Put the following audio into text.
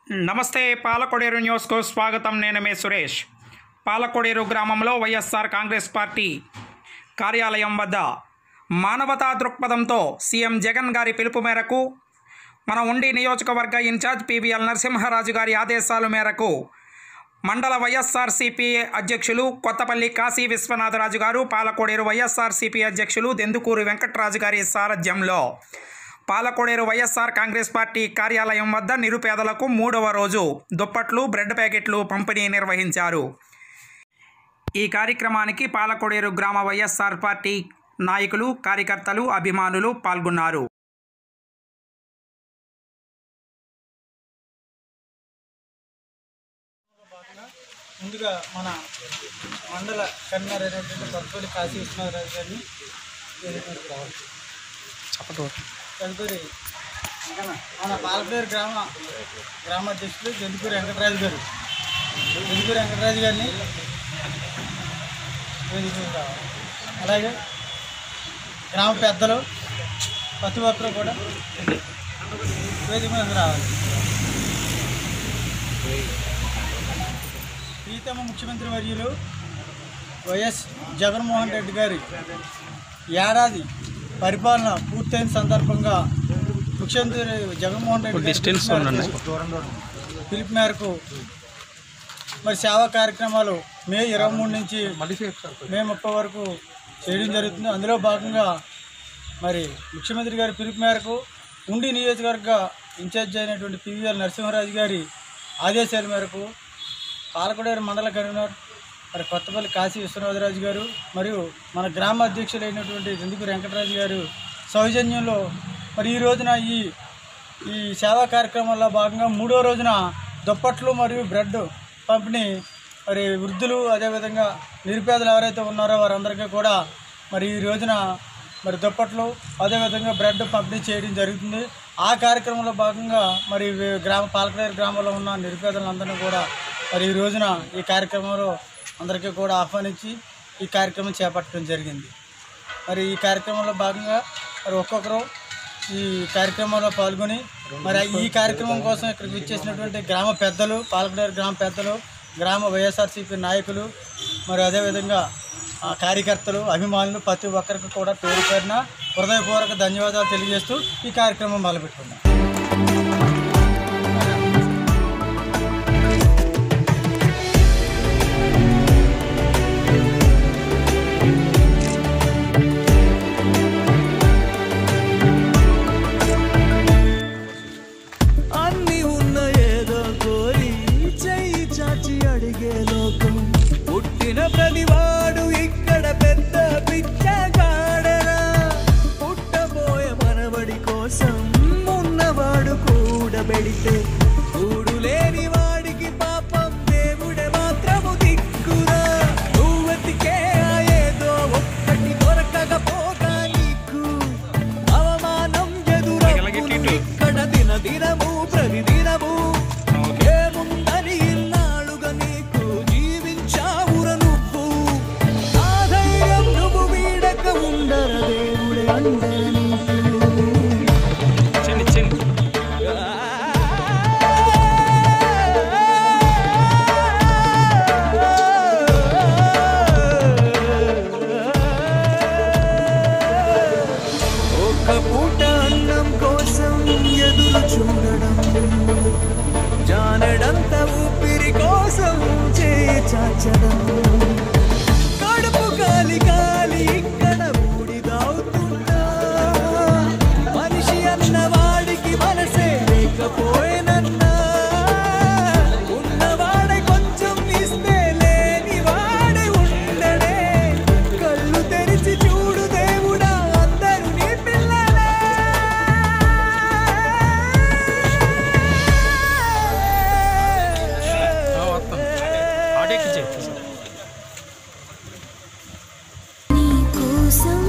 నమస్తే పాలకొడేరు న్యూస్కు స్వాగతం. నేను మే సురేష్. పాలకొడేరు గ్రామంలో వైఎస్ఆర్ కాంగ్రెస్ పార్టీ కార్యాలయం వద్ద మానవతా దృక్పథంతో సీఎం జగన్ గారి పిలుపు మేరకు మన ఉండి నియోజకవర్గ ఇన్ఛార్జ్ పీవీఎల్ నరసింహరాజు గారి ఆదేశాల మేరకు మండల వైఎస్ఆర్సీపీ అధ్యక్షులు కొత్తపల్లి కాశీ విశ్వనాథరాజు గారు, పాలకొడేరు వైఎస్ఆర్సీపీ అధ్యక్షులు దెందుకూరు వెంకటరాజు గారి సారథ్యంలో పాలకొడేరు వైఎస్ఆర్ కాంగ్రెస్ పార్టీ కార్యాలయం వద్ద నిరుపేదలకు 3వ రోజు దుప్పట్లు, బ్రెడ్ ప్యాకెట్లు పంపిణీ నిర్వహించారు. ఈ కార్యక్రమానికి పాలకొడేరు గ్రామ వైఎస్ఆర్ పార్టీ నాయకులు, కార్యకర్తలు, అభిమానులు పాల్గొన్నారు. ముందుగా మన మండల కన్వీనర్ అయినటువంటి కొత్తపల్లి కాశీ విశ్వనాథరాజు గారిని తదుపరి మన పాలకొడేరు గ్రామాధ్యక్షులు దెందుకూరు వెంకటరాజు గారిని అలాగే గ్రామ పెద్దలు ప్రతి ఒక్కరు కూడా వేదిక మీద రావాలి. ప్రీతమ ముఖ్యమంత్రి వర్యులు వైఎస్ జగన్మోహన్ రెడ్డి గారి ఏడాది పరిపాలన పూర్తయిన సందర్భంగా ముఖ్యమంత్రి జగన్మోహన్ రెడ్డి పిలుపు మేరకు మరి సేవా కార్యక్రమాలు మే 23 నుంచి మే 30 వరకు చేయడం జరుగుతుంది. అందులో భాగంగా మరి ముఖ్యమంత్రి గారి పిలుపు మేరకు ఉండి నియోజకవర్గ ఇన్ఛార్జ్ అయినటువంటి పీవీఎల్ నరసింహరాజు గారి ఆదేశాల మేరకు పాలకొడేరు మండల కన్వీనర్ మరి కొత్తపల్లి కాశీ విశ్వనాథరాజు గారు మరియు మన గ్రామ అధ్యక్షులైనటువంటి దెందుకూరు వెంకటరాజు గారు సౌజన్యంలో మరి ఈ రోజున ఈ సేవా కార్యక్రమంలో భాగంగా 3వ రోజున దుప్పట్లు మరియు బ్రెడ్ పంపిణీ మరి వృద్ధులు అదేవిధంగా నిరుపేదలు ఎవరైతే ఉన్నారో వారందరికీ కూడా మరి ఈ రోజున మరి దుప్పట్లు అదేవిధంగా బ్రెడ్ పంపిణీ చేయడం జరుగుతుంది. ఆ కార్యక్రమంలో భాగంగా మరి పాలకొడేరు గ్రామంలో ఉన్న నిరుపేదలందరినీ కూడా మరి ఈ రోజున ఈ కార్యక్రమంలో అందరికీ కూడా ఆహ్వానించి ఈ కార్యక్రమం చేపట్టడం జరిగింది. మరి ఈ కార్యక్రమంలో భాగంగా మరి ఒక్కొక్కరు ఈ కార్యక్రమంలో పాల్గొని మరి ఈ కార్యక్రమం కోసం ఇక్కడికి విచ్చేసినటువంటి గ్రామ పెద్దలు, పాలకొడేరు గ్రామ పెద్దలు, గ్రామ వైఎస్ఆర్సీపీ నాయకులు, మరి అదేవిధంగా కార్యకర్తలు, అభిమానులు ప్రతి ఒక్కరికి కూడా పేరు పేరున హృదయపూర్వక ధన్యవాదాలు తెలియజేస్తూ ఈ కార్యక్రమం మొదలుపెట్టుకున్నాం. ప్రతివాడు ఇక్కడ పెద్ద పిచ్చగాడరా, పుట్టబోయే మనవడి కోసం ఉన్నవాడు కూడబెడితే కూడు లేని వాడికి పాపం దేవుడే మాత్రము దిక్కురా. నువ్వెతికే ఏదో ఒక్కటి దొరకకపోగా నీకు అవమానం ఎదురవుతుంది ఇక్కడ దినదినము ప్రతిదినము. ఏముందని ఇన్నాళ్ళుగా నీకు జీవించావుర నువ్వు, ఆ ధైర్యం నువ్వు వీడక ఉండర దేవుడే అందర ఒక్క పూట అన్నం కోసం ఎదురు చూడడం, జానడంత ఊపిరి కోసం చేయి చాచడం, కడుపు కాలి కాలి ఇక్కడ ఊడిదవుతున్నా, మనిషి అన్నవాడికి మనసే లేకపోయేనన్నా, ఉన్నవాడే కొంచెం ఇస్తే లేని వాడే ఉండడే. కళ్ళు తెరిచి చూడు దేవుడా, అందరూ నీ పిల్లలే. ఆడేకి కోసం